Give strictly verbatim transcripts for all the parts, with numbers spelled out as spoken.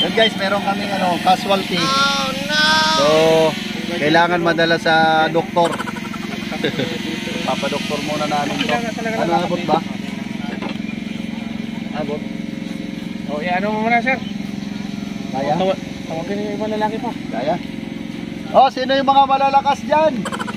Yun guys, meron kaming ano, casualty. Oh no! So, kailangan madala sa doktor. Papadoktor muna na anong to. Ano abot ba? Abot? O, i-ano mo muna, sir. Kaya? Tawagin yung ibang lalaki pa. Kaya? Oh, sino yung mga malalakas dyan?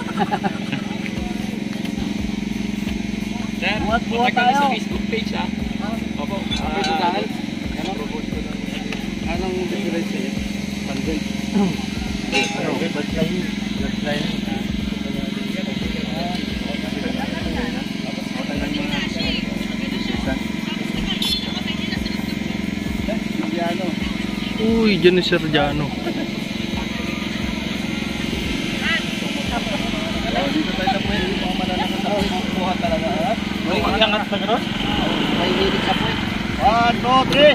Sir, buhat-buhat tayo sa Facebook page ha. Opo. Dahil, ano? Anong difference sa'yo? Pandun. Ano? Bloodline. Bloodline. Uy, dyan ni Sir Jano. Dito tayo na pwede yung mga malalakas sa buhat talaga. May iangat pa gano'n? May hilig sa puwet. One, two, three.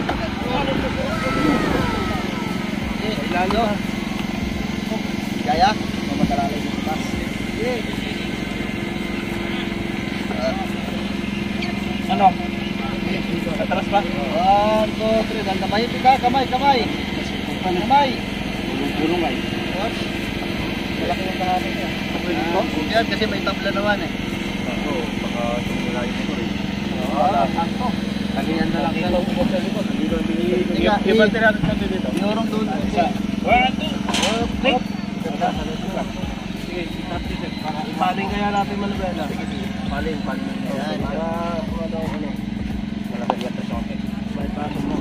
Ilalo. Kaya? Mamatalalay yung taas. Ano? Atras pa? One, two, three. Kamay, kamay, kamay. Kamay. Kamay. Bulong ay. Malaki yung kahanin niya. Yan kasi may tabla naman eh. Oo, baka tumula yung motor eh. Oo, sakto. Talihan na lang yan. Ibang tinatin natin dito. Inorong doon. One, two, three. Sige, itapos sir. Ipaling kaya natin manubela. Sige, sige. Paling, paling. Ayan. Para, kung ano, ano. Malagay yan sa socket. May paso mo.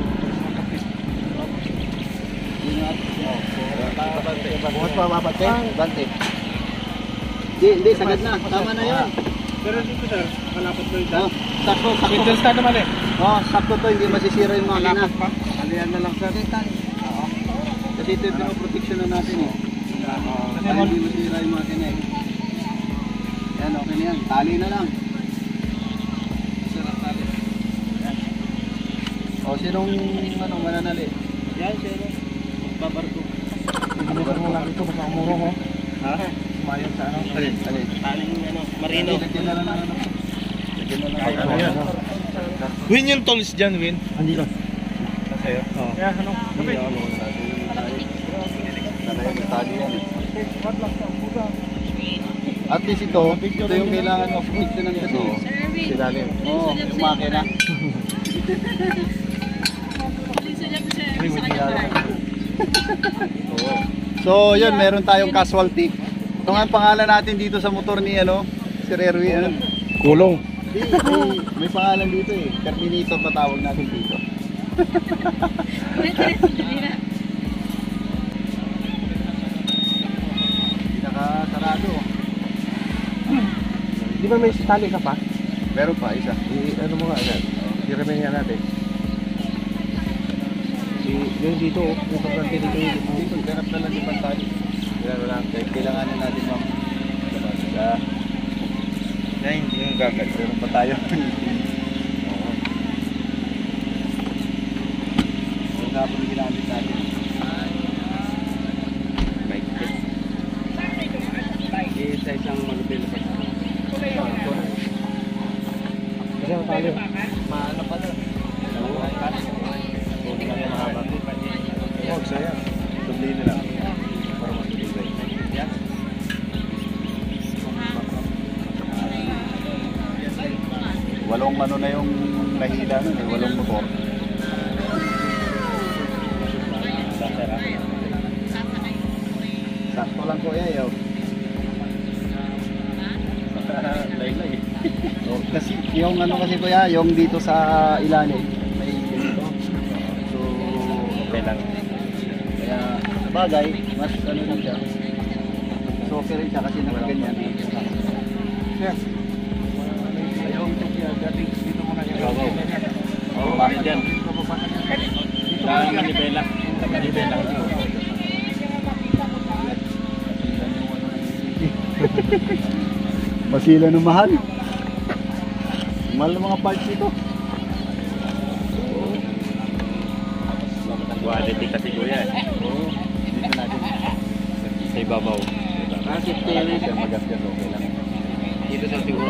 Ingat. Babante. Buhat pa, babante. Bante. Hindi, hindi, sagad na. Tama na yan. Pero dito sir, malapot ko yung Oh, sakto, sakto. Distance na naman eh. Oh, sakto to, hindi masisira yung makina. Malapot pa. Alihan na lang sir. Kasi ito yung pinoprotection na natin eh. Kasi Para hindi masira yung makina eh. Yan, okay na yan. Tali na lang. Sarap tali. O, sinong ano, mananali? Yan, sir. Babarko. Binisan mo lang ito, baka umuro ko. Ha? Sumayon sa ano? Alin, alin. Taling ano, marino. Lagyan na lang ng ano. Lagyan na lang ng Ano yan? Win yung tolls dyan, Win. Andito. Sa'yo? Oo. Kaya ano? Hindi, ano, sana yung tali yan eh. At least ito, ito yung kailangan of maintenance kasi. Silalim. Oo, yung makina. So, yun, meron tayong casualty. Ito nga ang pangalan natin dito sa motor ni ano, Sir Erwin. Ano? Kulong. Di, di, may pangalan dito eh. Terminator patawag natin dito. Hindi nakasarado. Di ba may tali ka pa? Meron pa, isa. I, ano mo nga yan? I-remain nga natin. Si, yung dito, yung kaprante dito yung dito. Dito, ganap na lang yung pantali. Yan na lang. Kailanganin natin ma'am. Sa Yan, hindi yung gagal. meron pa tayo. Yung kapon yung ginamit natin. May kit. Isa isang manubelo pa. Kasi ang tali. Maano pa na. Huwag na yung mahaba. Huwag saya. Dubli na lang. Para mas dubli. Yan. Walong ano na yung nahila nun eh, walong motor. Sakto lang ko eh, yaw. Laylay. So, kasi yung ano kasi kuya, yung dito sa ilalim, may ganito. So, Okay lang. kaya bagay, mas ano lang siya. So, okay rin siya kasi nakaganyan. Sir. Ayong tukya, dati dito mo na yung Babaw. Oo, bakit yan? Kailangan manibela. Manibela. Masila ng mahal. Mahal ng mga parts dito. Quality kasi kuya eh. Oo, dito natin. Sa ibabaw. Bakit kaya siya magasgas okay lang. Dito sa siguro.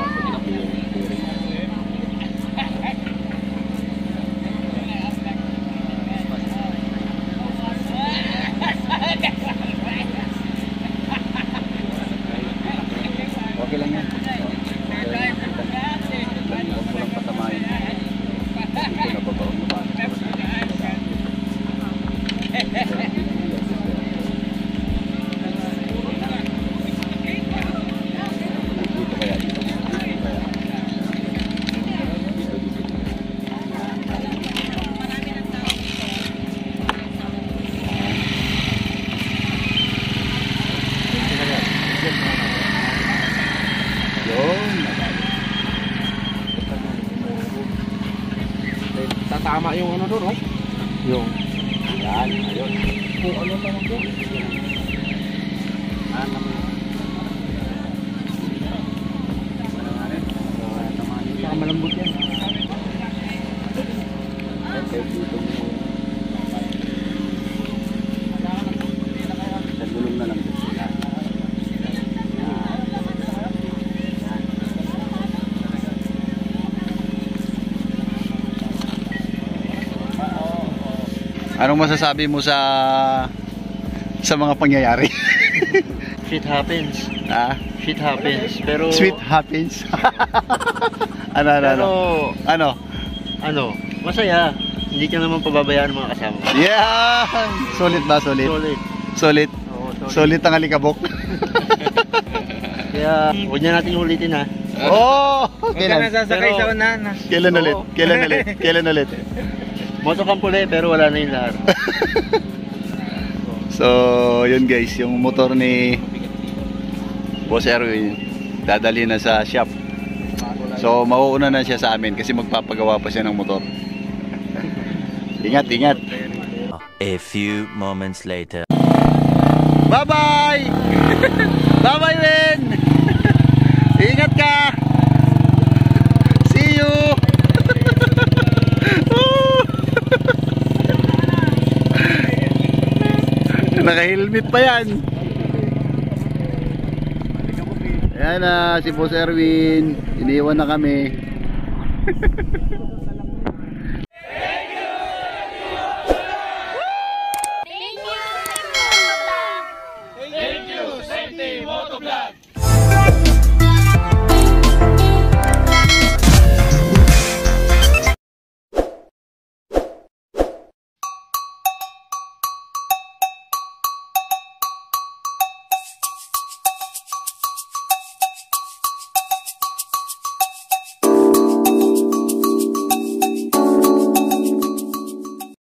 doon, oh. Yung. Yan, ayun. Kung ano naman doon. Saka malambot yan. Sa gulong na lang. Anong masasabi mo sa sa mga pangyayari? Shit happens. Ah, Shit happens. Pero... sweet happens. ano, ano, ano? Pero... Ano? Ano? Masaya. Hindi ka naman pababayaan ng mga kasama. Yeah! Solid ba? Solid? Solid. Solid? Oo, solid. Solid ang alikabok? Kaya, huwag na natin ulitin ha. Oh! Huwag ka Kailan? nasasakay Pero- sa unahan na. Kailan Oo. ulit? Kailan ulit? Kailan ulit? Motocamp ulit, pero wala na yung lahar. So, yun guys, yung motor ni Boss Erwin, dadalhin na sa shop. So, mauuna na siya sa amin kasi magpapagawa pa siya ng motor. Ingat, ingat. A few moments later. Bye-bye! Bye-bye, Win! Ingat ka! See you! Naka-helmet pa yan. Ayan na, si Boss Erwin. Iniwan na kami.